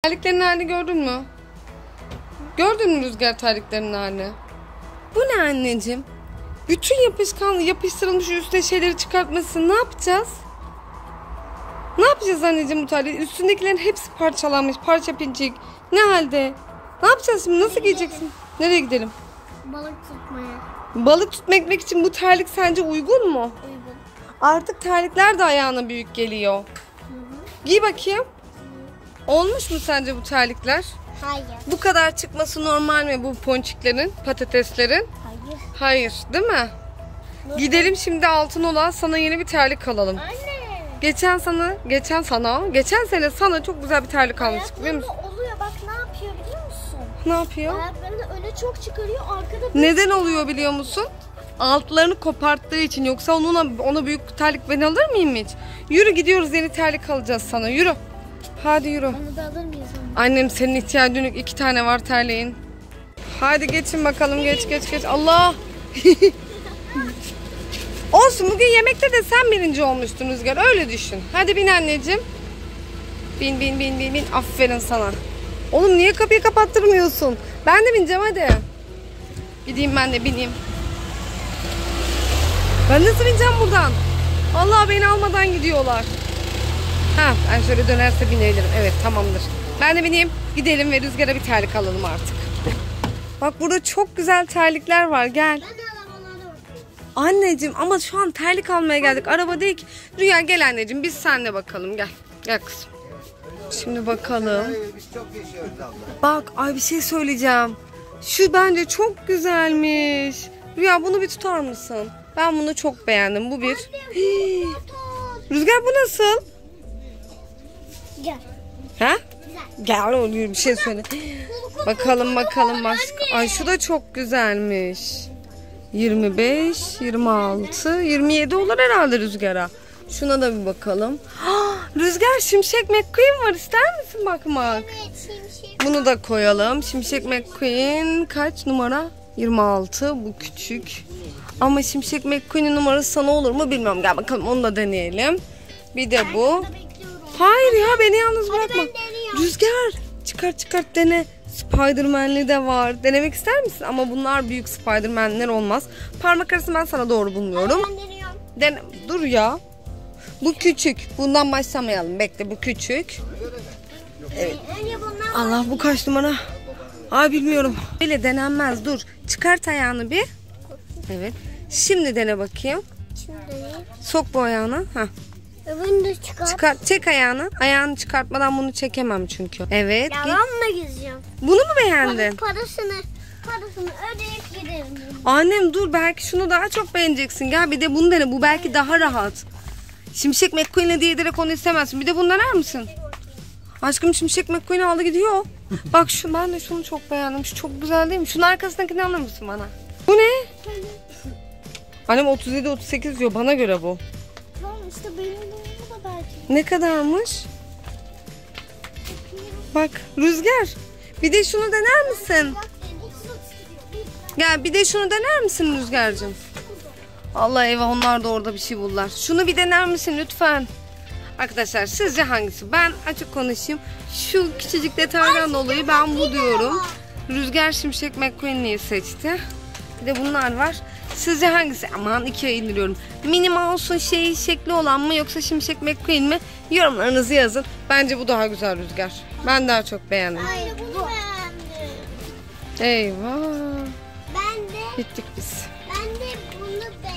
Terliklerin halini gördün mü? Gördün mü Rüzgar terliklerin halini? Bu ne anneciğim? Bütün yapışkanlı yapıştırılmış üstüne şeyleri çıkartmasın. Ne yapacağız? Ne yapacağız anneciğim bu terliği? Üstündekilerin hepsi parçalanmış. Parça pincik. Ne halde? Ne yapacağız şimdi? Nasıl giyeceksin? Nereye gidelim? Balık tutmaya. Balık tutmak için bu terlik sence uygun mu? Uygun. Artık terlikler de ayağına büyük geliyor. Hı hı. Giy bakayım. Olmuş mu sence bu terlikler? Hayır. Bu kadar çıkması normal mi bu ponçiklerin, patateslerin? Hayır. Hayır, değil mi? Gidelim şimdi Altınoluk'a, sana yeni bir terlik alalım. Anne. Geçen sene sana çok güzel bir terlik almıştık, biliyor musun? Ayaklarında oluyor, bak ne yapıyor biliyor musun? Ne yapıyor? Ayaklarını öne çok çıkarıyor, arkada bir... Neden oluyor biliyor musun? Altlarını koparttığı için. Yoksa ona büyük terlik ben alır mıyım hiç? Yürü, gidiyoruz, yeni terlik alacağız sana. Yürü. Hadi yürü. Onu da alır mıyız onu? Annem, senin ihtiyacın yok. 2 tane var terliğin. Hadi geçin bakalım. Geç. Allah. Olsun, bugün yemekte de sen birinci olmuştun Rüzgar. Öyle düşün. Hadi bin anneciğim. Bin. Aferin sana. Oğlum niye kapıyı kapattırmıyorsun? Ben de bineceğim hadi. Gideyim ben de bineyim. Ben nasıl bineceğim buradan? Vallahi beni almadan gidiyorlar. Ha, ben şöyle dönerse binebilirim. Evet, tamamdır. Ben de bineyim. Gidelim ve Rüzgar'a bir terlik alalım artık. Bak burada çok güzel terlikler var. Gel. Ben de arabalara bakıyorum. Anneciğim ama şu an terlik almaya geldik. Araba değil ki. Rüya gel anneciğim, biz seninle bakalım. Gel. Gel kızım. Şimdi bakalım. Biz çok yaşıyoruz abla. Bak, ay bir şey söyleyeceğim. Şu bence çok güzelmiş. Rüya, bunu bir tutar mısın? Ben bunu çok beğendim. Bu bir. Hii. Rüzgar, bu nasıl? Gel. Ha? Güzel. Gel, oluyor bir şey söyle. Bakalım başka. Ay şu da çok güzelmiş. 25, 26, 27 olur herhalde Rüzgar'a. Şuna da bir bakalım. Rüzgar, Şimşek McQueen var. İster misin bakmak? Evet, şimşek. Bunu da koyalım. Şimşek McQueen kaç numara? 26. Bu küçük. Ama Şimşek McQueen'in numarası sana olur mu bilmiyorum. Gel bakalım, onu da deneyelim. Bir de bu. Arkada bekliyorum. Hayır ya, beni yalnız bırakma. ben deniyorum. Rüzgar, çıkart dene. Spiderman'li de var. Denemek ister misin? Ama bunlar büyük Spiderman'ler olmaz. Parmak arası ben sana doğru bulmuyorum. Ben deniyorum. Dur ya. Bu küçük. Bundan başlamayalım. Bekle, bu küçük. Evet. Önce bundan Allah, bu kaç numara? Ay bilmiyorum. Böyle denenmez. Dur. Çıkart ayağını bir. Evet. Şimdi dene bakayım. şimdi Sok bu ayağını. Heh. öbürünü de çıkar. Çek ayağını. Ayağını çıkartmadan bunu çekemem çünkü. Evet. Ya git. ben de gideceğim. Bunu mu beğendin? Parasını ödeyip giderim. Annem dur, belki şunu daha çok beğeneceksin. Gel bir de bunu dene. Bu belki daha rahat. Şimşek McQueen'e diye direkt onu istemezsin. Bir de bunu dener misin? Aşkım, Şimşek McQueen'i aldı gidiyor. Bak ben de şunu çok beğendim. Şu çok güzel değil mi? Şunun arkasındakini alır mısın bana? Bu ne? Annem 37-38 diyor. Bana göre bu. Tamam işte benim bu da belki. Ne kadarmış? Bak Rüzgar. Bir de şunu dener misin? Gel bir de şunu dener misin Rüzgar'cığım? Allah, eyvah, onlar da orada bir şey buldular. Şunu bir dener misin lütfen? Arkadaşlar sizce hangisi? Ben açık konuşayım. Şu küçücük detaydan dolayı ben bu diyorum. Rüzgar Şimşek McQueen'i seçti. Bir de bunlar var. Sizce hangisi? Aman, 2'ye indiriyorum. Minnie Mouse'un şekli olan mı yoksa Şimşek McQueen mi? Yorumlarınızı yazın. Bence bu daha güzel Rüzgar. Ben daha çok beğendim. Hayır, bunu beğendim. Eyvah. Ben de Bittik biz. bunu beğendim.